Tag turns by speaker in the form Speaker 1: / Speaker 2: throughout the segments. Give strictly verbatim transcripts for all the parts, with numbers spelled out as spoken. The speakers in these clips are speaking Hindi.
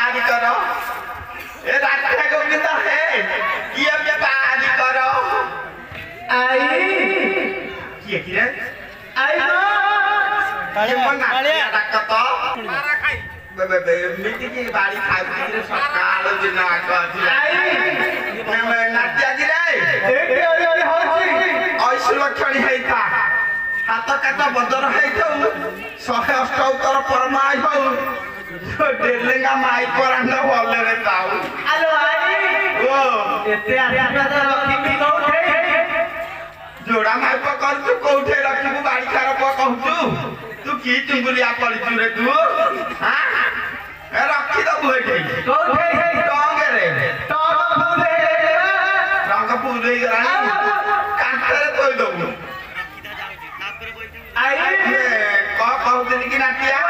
Speaker 1: बारी करो ए राधा गोविंद है ये भी बारी करो
Speaker 2: आई
Speaker 1: किए किरे
Speaker 2: आई
Speaker 1: ये मन ना डकत मारा खाई बे बे बे मिटी की बारी खाई किरे सकाल दिन आको आई मैं नाट्या गिरे
Speaker 2: ए ए होची
Speaker 1: ऐसु लक्षणी हेता हाथ काटा बदर हेतो शहे अष्टोत्तर परमाय हो डेलेंगा माई परांडा बोले रे ताऊ
Speaker 2: आलो आई
Speaker 1: ओ
Speaker 2: एते आशीर्वाद रखी कोठे
Speaker 1: जोड़ा माई पकर तू कोठे रखिबू बाड़ी खार प कहू तू की चुंगुलिया पड़िचू रे तू हां ए रखी दबु एठी
Speaker 2: कोठे
Speaker 1: टंगे रे
Speaker 2: टंग फूले
Speaker 1: रंग फूले गरानी कांtere कोई दबु
Speaker 2: आई
Speaker 1: क कहू दिन की नाटिया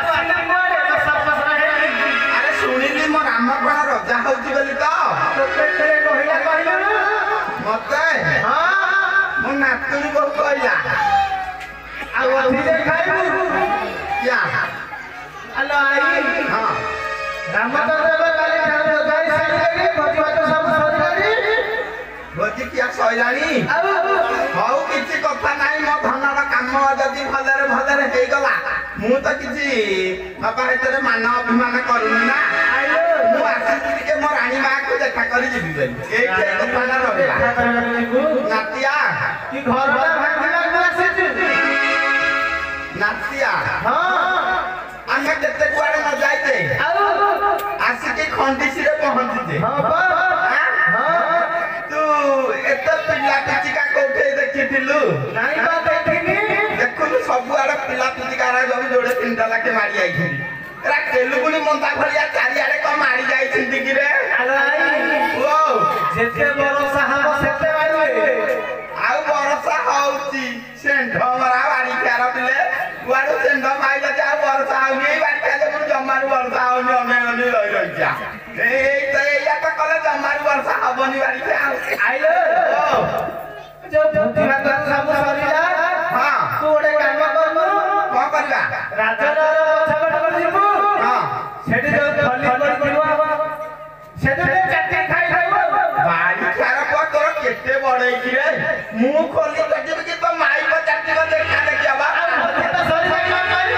Speaker 1: अरे सुनिली मो राम कोण रजा होची बोली तो
Speaker 2: तोते कहिला कहिला
Speaker 1: मते
Speaker 2: हां
Speaker 1: मो नातुनी को कहला
Speaker 2: आ ओथिले खाइबू
Speaker 1: क्या
Speaker 2: आलो आई
Speaker 1: हां
Speaker 2: रामचंद्र काली ठाकुर जाई साइले भगवा तो सब सरकारी
Speaker 1: भोजी किया सइलानी
Speaker 2: आउ
Speaker 1: हौ किछि कथा नाही मो धनर काम जदी भलरे भलरे हेई गला मु त किछि बाबा हेतरे मान अभिमान करूनी ना
Speaker 2: आइलो
Speaker 1: मु आसी के मो रानी मां को देखा करी जिबी बली एई के कथा ना रहला नातिया
Speaker 2: कि घरटा भांगिला आसी
Speaker 1: नातिया
Speaker 2: हां
Speaker 1: आमे जते कुआडे न जाइते
Speaker 2: आउ
Speaker 1: आसी के खंडिसी रे पहुंचीते
Speaker 2: हां बा हां
Speaker 1: तू एते पिला पिचिका कोठे देखिथिलु
Speaker 2: नाही बा देखिनी
Speaker 1: देखु सब आड़े पिला पिचिका रा जो जोड़े तीनटा लाके मारी आइथि एरा तेलुगुनी मंता भलिया चारि आड़े को मारी जाई छिंदी कि रे
Speaker 2: आलो आई
Speaker 1: ओ
Speaker 2: जेते बरसा हबो सेते मारिबे
Speaker 1: आउ बरसा होउची सेंढ मरा बाड़ी खार पिले गुआडू सेंढ माइले जा बरसा होनी बाड़ी खाले मुर जमारू बरसा होनी अने अने रहि रहि जा एई त एया त कले जमारू बरसा हबनी बाड़ी खा
Speaker 2: आइलो
Speaker 1: ओ
Speaker 2: जो बुद्धि भाग सब सरिला
Speaker 1: हां
Speaker 2: तू ओडे काम करनु
Speaker 1: को करबा
Speaker 2: राजर पछपट कर दिबू
Speaker 1: हां
Speaker 2: सेठी जो खली कर दिबू सेठी चाटी खाई खाइबो
Speaker 1: बाड़ी खार प तोर केते बड़ई कि रे मुंह खोली कटिबे कि तो माई प चाटी को देखा देखिया बा
Speaker 2: तो सरी सरी मारी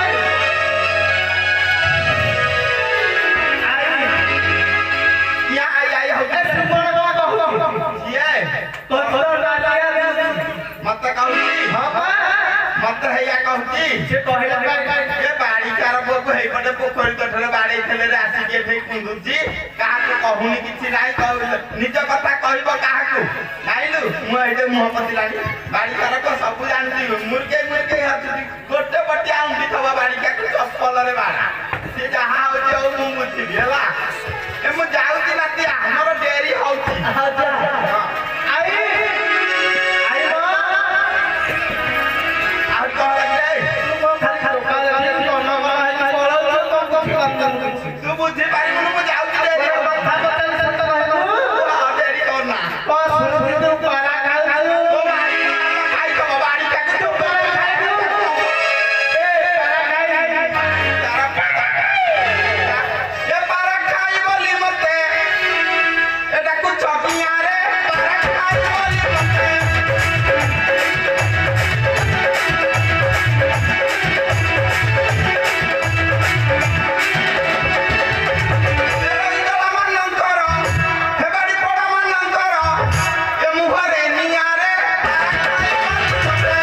Speaker 2: आई
Speaker 1: या आई आई हो
Speaker 2: ए सुमन बा कहू
Speaker 1: ये
Speaker 2: तो तोर लालिया
Speaker 1: मत कहूची
Speaker 2: हां बा
Speaker 1: मत हैया कहूची
Speaker 2: से कहिला
Speaker 1: ए बाड़ी कार को हेई पटे पोखरी तठरे बाड़ी खेले रे आसी के ठेक कुंदुची काहा को कहूनी किछि नाही कहू निज कथा कहबो काहा को नाइलु मु एते मुह पतिलानी बाड़ी कार को सब जानती मुर्गे मुर्गे हथि गोटे बटिया उंडी थवा बाड़ी का चप्पल रे बाड़ा से जहा होची ओ मु मुछि भेला ए मु जाउती नाती हमर डेरी होउची
Speaker 2: आजा आई आई बा
Speaker 1: आ कह रे
Speaker 2: तू खाली खाली का कोन बा पळौ तो कम कम कर
Speaker 1: तू बुझी पाई मु जाउती रे
Speaker 2: कथा बतल सत कहनु
Speaker 1: आ डेरी करना
Speaker 2: को सुन तू पारा खाऊ
Speaker 1: ओ बाड़ी खाई को बाड़ी का तू
Speaker 2: पारा खाई ए पारा खाई
Speaker 1: तारा पारा ये पारा खाई बोली मते एटा कुछ छकिया रे पारा खाई बोली मते ए इदला मन करो हे बाड़ी पड़ा मन करो ए मुहरे निया रे पारा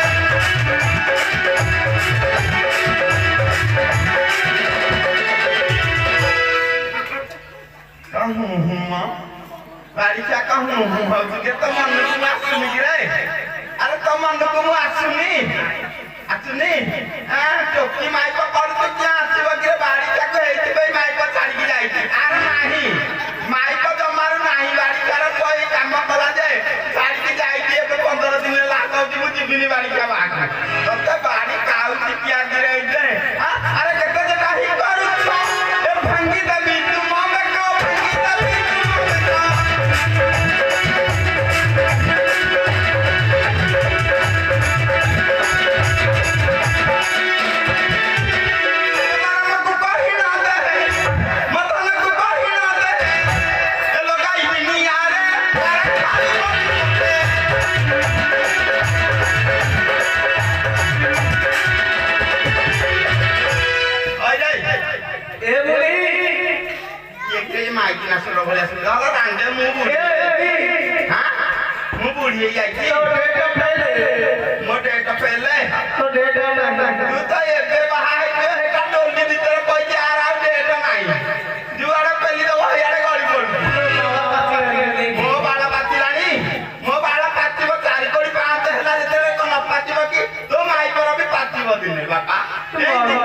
Speaker 1: खाई कहूं हुआ बाड़ी क्या कहूं हुआ तुझे तो मन को आसुनी रे अरे तो मन को मु आसुनी आसुनी हां टोकी माई को कर तू क्या आसीबो के बाड़ी क्या को हेति बई माई को छाड़ी की जाई अरे नाही माई को जमारू नाही बाड़ी कर कोई काम कला जाए छाड़ी की जाई के पंद्रह दिन लागो जी मु जिबिनी बाड़ी का बाग तो बाड़ी काउ टिकिया गिरे दे अरे केते जे काही करू ए भंगी दबी तू ममे को भंगी दबी तू ममे को भले सुंदर रांडे मु बुढ़ी हां मु बुढ़ी जाई
Speaker 2: तो डेट पहले
Speaker 1: मो डेट पहले
Speaker 2: तो डेट नहीं
Speaker 1: तू तो एबे बाहा के हेटा डोली भीतर कोई जा रहा डेट नहीं जुआड़ा पहली तो वही आड़े गड़ी पड़ मो बाला पाती रानी मो बाला पाती बो चारि कोड़ी पांच हला जेते कोन पाती बकी तो माई पर भी पाती बो दिने बापा